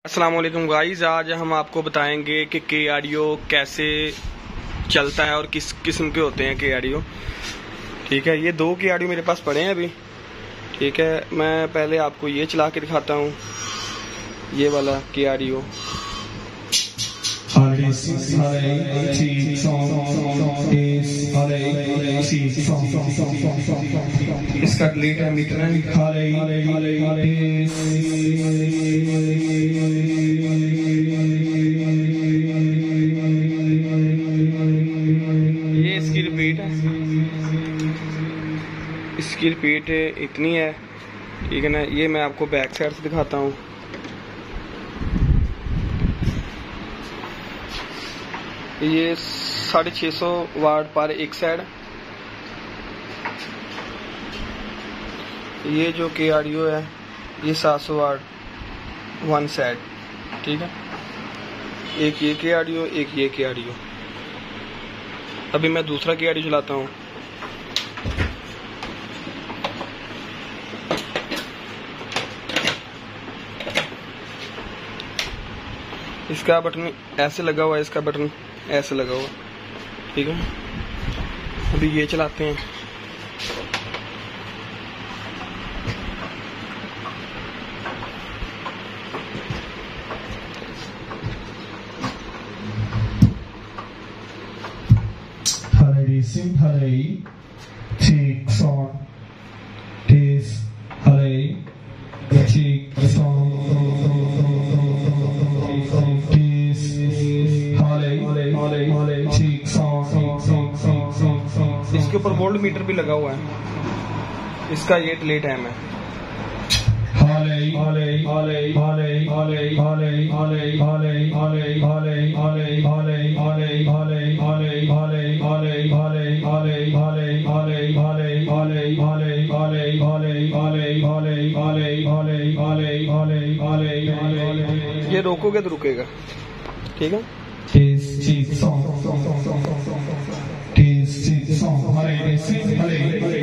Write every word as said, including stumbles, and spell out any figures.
अस्सलाम वालेकुम गाइस, आज हम आपको बताएंगे कि के ऑडियो कैसे चलता है और किस किस्म के होते हैं के ऑडियो। ठीक है, ये दो के ऑडियो मेरे पास पड़े हैं अभी। ठीक है, मैं पहले आपको ये चला के दिखाता हूँ, ये वाला के ऑडियो। इसका डिलीट है मीटर है लिखा ये इसकी रिपीट है, इसकी रिपीट इतनी है। ठीक है ना, ये मैं आपको बैक साइड से दिखाता हूँ। ये साढ़े छः सौ वाट पर एक साइड। ये जो के ऑडियो है ये सात सौ वाट वन साइड। ठीक है, एक ये के ऑडियो, एक ये के ऑडियो। अभी मैं दूसरा के ऑडियो चलाता हूँ। इसका बटन ऐसे लगा हुआ है, इसका बटन ऐसे लगा हुआ। ठीक है, अभी ये चलाते हैं। इसके ऊपर वोल्ट मीटर भी लगा हुआ है। इसका ये डिलीट है। मैं ये रोकोगे तो रुकेगा। ठीक है, Hare Krishna, Hare